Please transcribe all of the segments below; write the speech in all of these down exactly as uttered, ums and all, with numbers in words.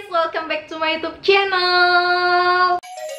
welcome back to my YouTube channel.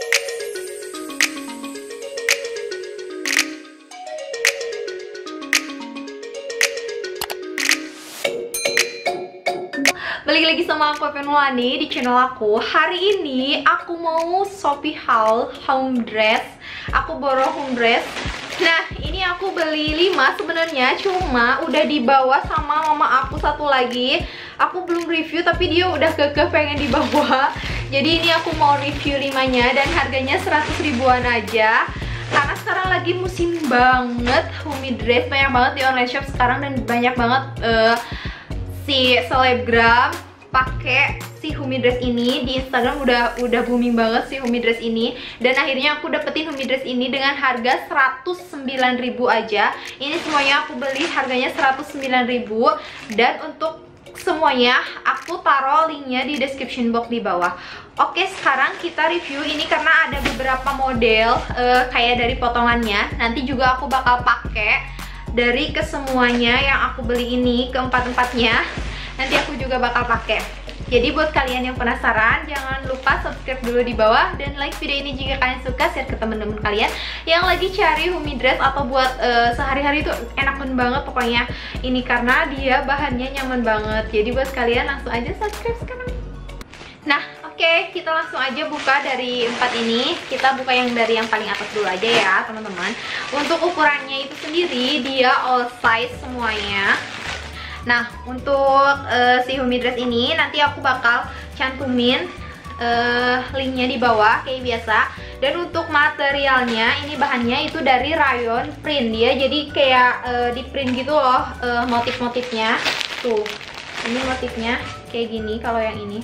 Balik lagi sama aku Evan Mulani di channel aku. Hari ini aku mau Shopee haul home dress. Aku borong home dress. Nah, ini aku beli lima sebenarnya, cuma udah dibawa sama mama aku satu lagi. Aku belum review tapi dia udah kekeh pengen dibawa. Jadi ini aku mau review limanya dan harganya seratus ribuan aja. Karena sekarang lagi musim banget home dress, banyak banget di online shop sekarang dan banyak banget uh, si selebgram pakai si home dress ini. Di Instagram udah udah booming banget si home dress ini, dan akhirnya aku dapetin home dress ini dengan harga seratus sembilan ribu aja. Ini semuanya aku beli harganya seratus sembilan ribu, dan untuk semuanya aku taruh linknya di description box di bawah. Oke, sekarang kita review ini karena ada beberapa model uh, kayak dari potongannya. Nanti juga aku bakal pakai dari kesemuanya yang aku beli ini, keempat-empatnya. Nanti aku juga bakal pakai. Jadi buat kalian yang penasaran, jangan lupa subscribe dulu di bawah dan like video ini jika kalian suka, share ke teman-teman kalian yang lagi cari home dress atau buat uh, sehari-hari itu enakan banget pokoknya ini, karena dia bahannya nyaman banget. Jadi buat kalian langsung aja subscribe sekarang. Nah, oke, okay, kita langsung aja buka dari empat ini. Kita buka yang dari yang paling atas dulu aja ya, teman-teman. Untuk ukurannya itu sendiri dia all size semuanya. Nah, untuk uh, si home dress ini nanti aku bakal cantumin uh, linknya di bawah kayak biasa. Dan untuk materialnya, ini bahannya itu dari rayon print dia, jadi kayak uh, di print gitu loh uh, motif-motifnya. Tuh, ini motifnya kayak gini kalau yang ini.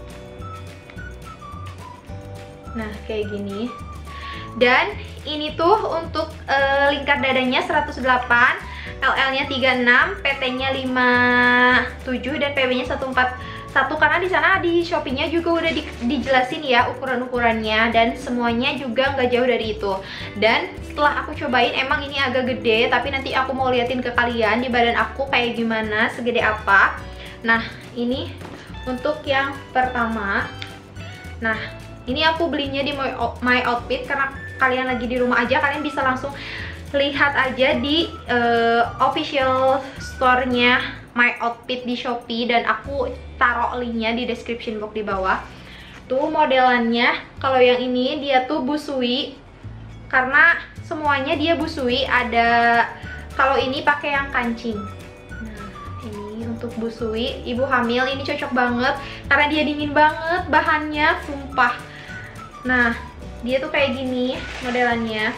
Nah, kayak gini. Dan ini tuh untuk uh, lingkar dadanya seratus delapan, L L-nya tiga puluh enam, P T-nya lima puluh tujuh, dan P B-nya seratus empat puluh satu. Karena di sana di Shopee-nya juga udah di, dijelasin ya ukuran-ukurannya, dan semuanya juga nggak jauh dari itu. Dan setelah aku cobain, emang ini agak gede, tapi nanti aku mau liatin ke kalian di badan aku kayak gimana, segede apa. Nah, ini untuk yang pertama. Nah, ini aku belinya di My Outfit karena kalian lagi di rumah aja, kalian bisa langsung lihat aja di uh, official store-nya My Outfit di Shopee, dan aku taruh linknya di description box di bawah. Tuh modelannya, kalau yang ini dia tuh busui, karena semuanya dia busui. Ada, kalau ini pakai yang kancing. Nah, ini untuk busui ibu hamil ini cocok banget karena dia dingin banget bahannya, sumpah. Nah, dia tuh kayak gini modelannya.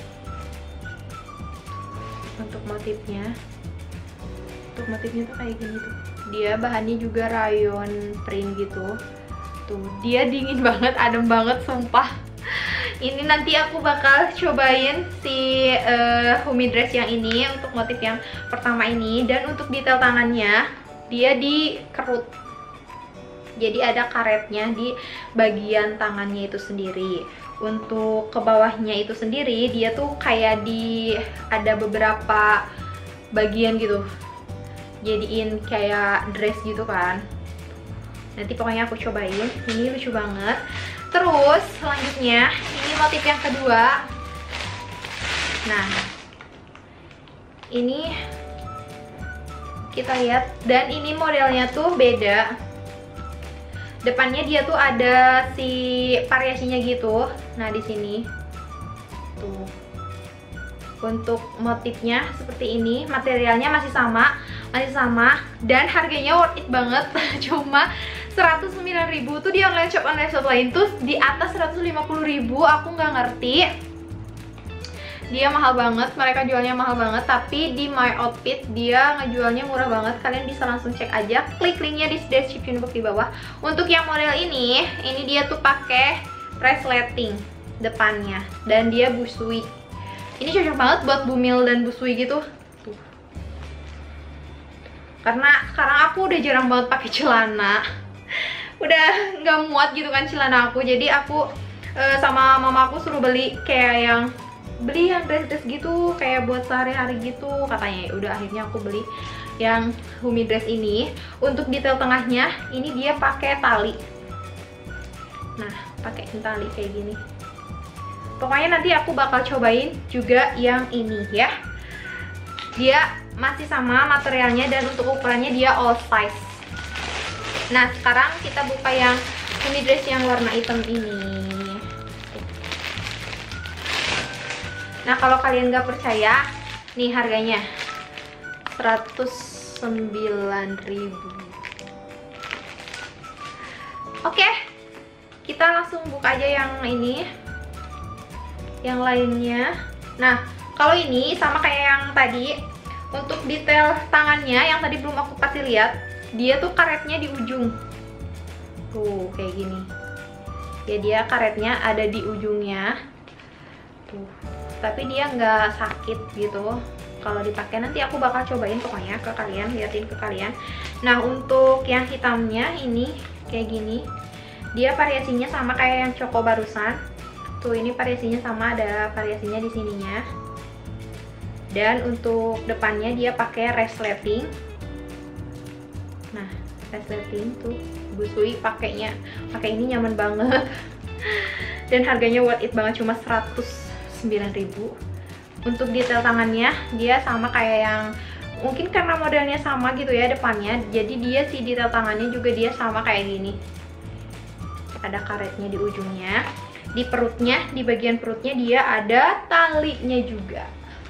Untuk motifnya, untuk motifnya tuh kayak gini tuh. Dia bahannya juga rayon print gitu. Tuh, dia dingin banget, adem banget, sumpah. Ini nanti aku bakal cobain si uh, home dress yang ini untuk motif yang pertama ini. Dan untuk detail tangannya, dia dikerut. Jadi ada karetnya di bagian tangannya itu sendiri. Untuk ke bawahnya itu sendiri dia tuh kayak di ada beberapa bagian gitu, jadiin kayak dress gitu kan. Nanti pokoknya aku cobain, ini lucu banget. Terus selanjutnya ini motif yang kedua. Nah, ini kita lihat, dan ini modelnya tuh beda. Depannya dia tuh ada si variasinya gitu. Nah, di sini tuh untuk motifnya seperti ini, materialnya masih sama, masih sama, dan harganya worth it banget. Cuma seratus sembilan ribu tuh di online shop online shop lain tuh di atas seratus lima puluh ribu. Aku nggak ngerti. Dia mahal banget, mereka jualnya mahal banget, tapi di My Outfit dia ngejualnya murah banget. Kalian bisa langsung cek aja, klik linknya di description box di bawah. Untuk yang model ini, ini dia tuh pakai resleting depannya, dan dia busui. Ini cocok banget buat bumil dan busui gitu. Tuh. Karena sekarang aku udah jarang banget pakai celana, udah nggak muat gitu kan celana aku. Jadi aku uh, sama mama aku suruh beli kayak yang beli yang dress-dress gitu, kayak buat sehari-hari gitu katanya. Ya udah, akhirnya aku beli yang home dress ini. Untuk detail tengahnya ini dia pakai tali. Nah, pakai tali kayak gini. Pokoknya nanti aku bakal cobain juga yang ini ya. Dia masih sama materialnya dan untuk ukurannya dia all size. Nah, sekarang kita buka yang ini dress yang warna hitam ini. Nah, kalau kalian nggak percaya, nih harganya seratus sembilan ribu. Oke, kita langsung buka aja yang ini, yang lainnya. Nah, kalau ini sama kayak yang tadi, untuk detail tangannya yang tadi belum aku kasih lihat, dia tuh karetnya di ujung. Tuh, kayak gini. Ya, dia karetnya ada di ujungnya. Tuh, tapi dia nggak sakit gitu. Kalau dipakai nanti aku bakal cobain pokoknya ke kalian, liatin ke kalian. Nah, untuk yang hitamnya ini kayak gini. Dia variasinya sama kayak yang Choco barusan. Tuh, ini variasinya sama, ada variasinya di sininya. Dan untuk depannya dia pakai resleting. Nah, resleting tuh Busui pakainya, pakai ini nyaman banget. Dan harganya worth it banget, cuma seratus sembilan ribu. Untuk detail tangannya dia sama kayak yang, mungkin karena modelnya sama gitu ya depannya, jadi dia si detail tangannya juga dia sama kayak gini. Ada karetnya di ujungnya. Di perutnya, di bagian perutnya dia ada talinya juga.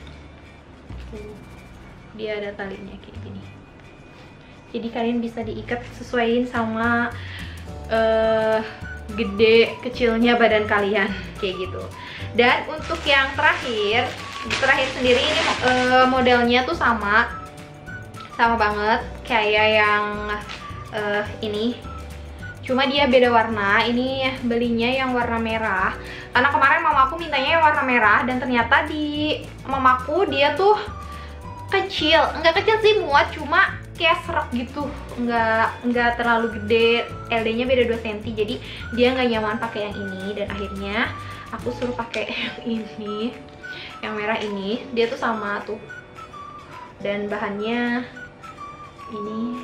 Dia ada talinya kayak gini. Jadi kalian bisa diikat sesuaiin sama uh, gede kecilnya badan kalian kayak gitu. Dan untuk yang terakhir, terakhir sendiri ini uh, modelnya tuh sama, sama banget kayak yang uh, ini. Cuma dia beda warna. Ini belinya yang warna merah. Karena kemarin mamaku mintanya yang warna merah dan ternyata di mamaku dia tuh kecil, enggak kecil sih, muat, cuma kayak serak gitu, enggak enggak terlalu gede. L D-nya beda dua sentimeter, jadi dia nggak nyaman pakai yang ini. Dan akhirnya aku suruh pakai yang ini, yang merah ini. Dia tuh sama tuh, dan bahannya ini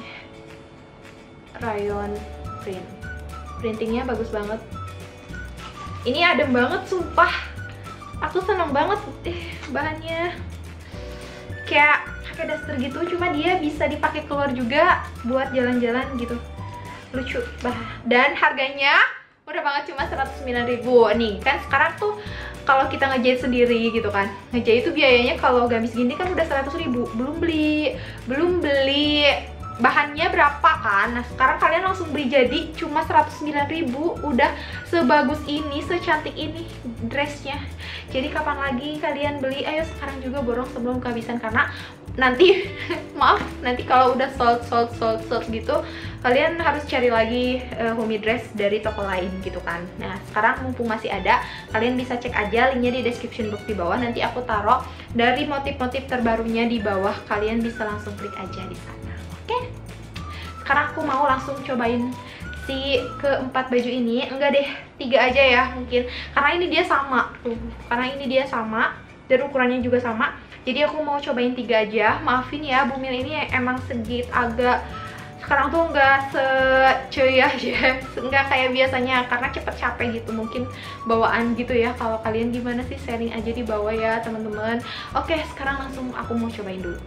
rayon print, printingnya bagus banget. Ini adem banget, sumpah. Aku seneng banget eh, bahannya. Kayak pakai daster gitu, cuma dia bisa dipakai keluar juga buat jalan-jalan gitu, lucu bah. Dan harganya murah banget, cuma seratus sembilan ribu. Nih kan sekarang tuh kalau kita ngejahit sendiri gitu kan, ngejahit itu biayanya kalau gamis gini kan udah seratus ribu, belum beli belum beli bahannya berapa kan. Nah, sekarang kalian langsung beli jadi cuma seratus sembilan ribu, udah sebagus ini, secantik ini dressnya. Jadi kapan lagi kalian beli? Ayo sekarang juga borong sebelum kehabisan, karena nanti maaf, nanti kalau udah sold sold sold sold gitu, kalian harus cari lagi uh, homey dress dari toko lain gitu kan. Nah, sekarang mumpung masih ada, kalian bisa cek aja linknya di description box di bawah. Nanti aku taruh dari motif-motif terbarunya di bawah, kalian bisa langsung klik aja di sana. Oke, sekarang aku mau langsung cobain si keempat baju ini. Enggak deh, tiga aja ya mungkin, karena ini dia sama tuh, karena ini dia sama dan ukurannya juga sama. Jadi aku mau cobain tiga aja. Maafin ya, Bumil ini emang sedikit agak sekarang tuh nggak secuy aja, nggak kayak biasanya karena cepet capek gitu, mungkin bawaan gitu ya. Kalau kalian gimana sih, sharing aja di bawah ya teman-teman. Oke, sekarang langsung aku mau cobain dulu.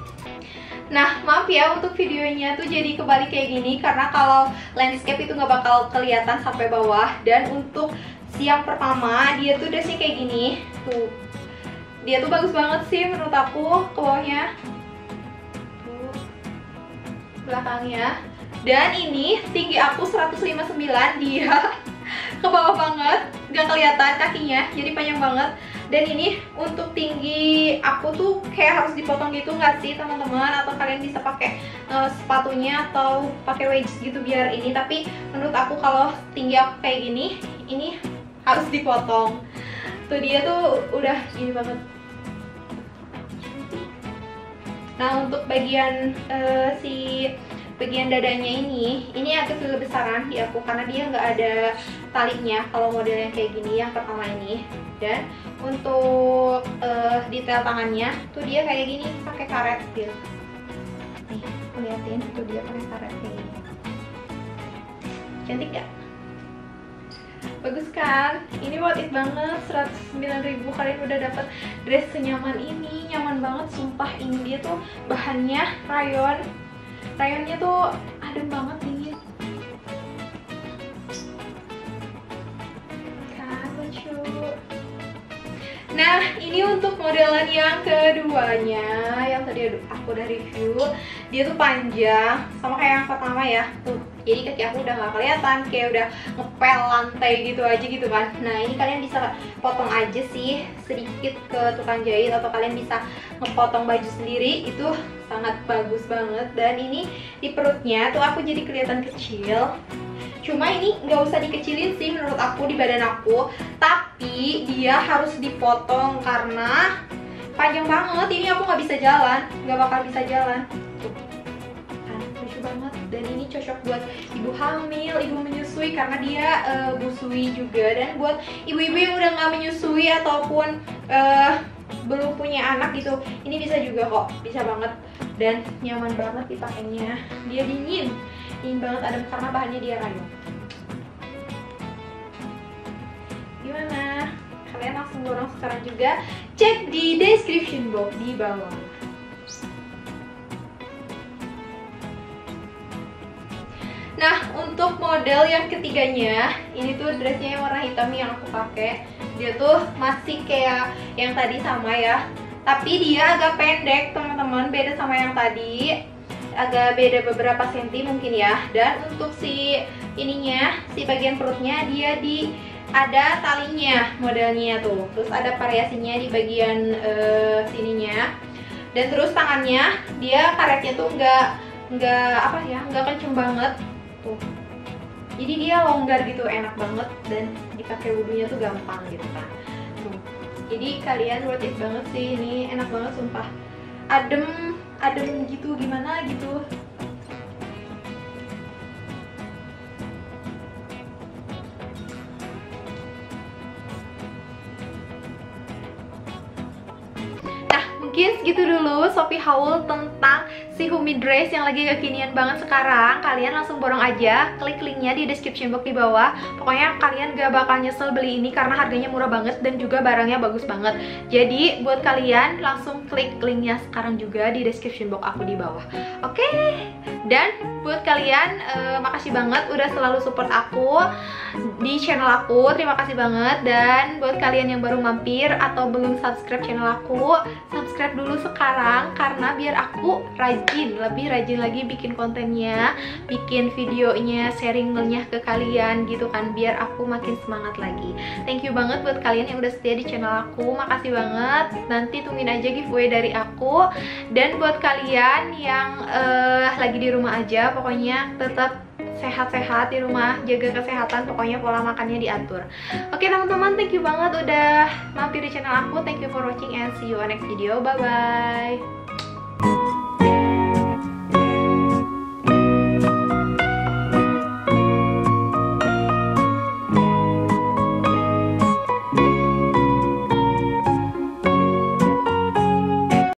Nah, maaf ya untuk videonya tuh jadi kebalik kayak gini, karena kalau landscape itu nggak bakal kelihatan sampai bawah. Dan untuk siang pertama, dia tuh dressnya kayak gini tuh. Dia tuh bagus banget sih menurut aku ke bawahnya. Tuh, belakangnya. Dan ini tinggi aku seratus lima puluh sembilan, dia ke bawah banget, nggak kelihatan kakinya, jadi panjang banget. Dan ini untuk tinggi aku tuh kayak harus dipotong gitu nggak sih teman-teman? Atau kalian bisa pakai uh, sepatunya atau pakai wedges gitu biar ini. Tapi menurut aku kalau tinggi aku kayak gini, ini harus dipotong. Tuh dia tuh udah gini banget. Nah, untuk bagian uh, si bagian dadanya ini, ini agak lebih besaran di aku karena dia nggak ada talinya kalau model yang kayak gini yang pertama ini. Dan untuk uh, detail tangannya tuh dia kayak gini, pakai karet gitu. Nih, aku liatin tuh dia pakai karet kayak gini. Cantik gak? Bagus kan? Ini worth it banget, seratus sembilan ribu. Kalian udah dapat dress senyaman ini. Nyaman banget, sumpah. Ini dia tuh bahannya rayon. Rayonnya tuh adem banget, dingin. Kan, lucu. Nah, ini untuk modelan yang keduanya, yang tadi aku udah review. Dia tuh panjang, sama kayak yang pertama ya. Tuh, jadi kaki aku udah gak kelihatan, kayak udah ngepel lantai gitu aja gitu kan. Nah, ini kalian bisa potong aja sih sedikit ke tukang jahit, atau kalian bisa ngepotong baju sendiri. Itu sangat bagus banget. Dan ini di perutnya tuh aku jadi kelihatan kecil. Cuma ini nggak usah dikecilin sih menurut aku di badan aku, tapi dia harus dipotong karena panjang banget. Ini aku nggak bisa jalan, nggak bakal bisa jalan. Tuh, kan lucu banget. Dan ini cocok buat ibu hamil, ibu menyusui karena dia uh, busui juga. Dan buat ibu-ibu yang udah nggak menyusui ataupun uh, belum punya anak gitu, ini bisa juga kok, bisa banget. Dan nyaman banget dipakainya. Dia dingin. Dingin banget, adem karena bahannya dia rayon. Gimana? Kalian langsung borong sekarang juga. Cek di description box di bawah. Nah, untuk model yang ketiganya, ini tuh dressnya yang warna hitam yang aku pakai. Dia tuh masih kayak yang tadi sama ya, tapi dia agak pendek teman-teman, beda sama yang tadi. Agak beda beberapa senti mungkin ya. Dan untuk si ininya, si bagian perutnya dia di ada talinya modelnya tuh. Terus ada variasinya di bagian uh, sininya. Dan terus tangannya dia karetnya tuh nggak nggak apa ya, nggak kenceng banget tuh. Jadi dia longgar gitu, enak banget, dan dipakai wudhunya tuh gampang gitu kan. Tuh. Jadi kalian worth it banget sih, ini enak banget sumpah. Adem adem gitu, gimana gitu. Nah, mungkin segitu dulu Sophie haul tentang si Humi dress yang lagi kekinian banget sekarang. Kalian langsung borong aja, klik linknya di description box di bawah. Pokoknya kalian gak bakal nyesel beli ini karena harganya murah banget dan juga barangnya bagus banget. Jadi buat kalian langsung klik linknya sekarang juga di description box aku di bawah. Oke, dan buat kalian uh, makasih banget udah selalu support aku di channel aku. Terima kasih banget. Dan buat kalian yang baru mampir atau belum subscribe channel aku, subscribe dulu sekarang karena biar aku rajin, lebih rajin lagi bikin kontennya, bikin videonya, sharingnya ke kalian gitu kan, biar aku makin semangat lagi. Thank you banget buat kalian yang udah setia di channel aku, makasih banget. Nanti tungguin aja giveaway dari aku. Dan buat kalian yang uh, lagi di rumah aja, pokoknya tetap sehat-sehat di rumah, jaga kesehatan, pokoknya pola makannya diatur. Oke teman-teman, thank you banget udah mampir di channel aku. Thank you for watching and see you on next video. Bye bye.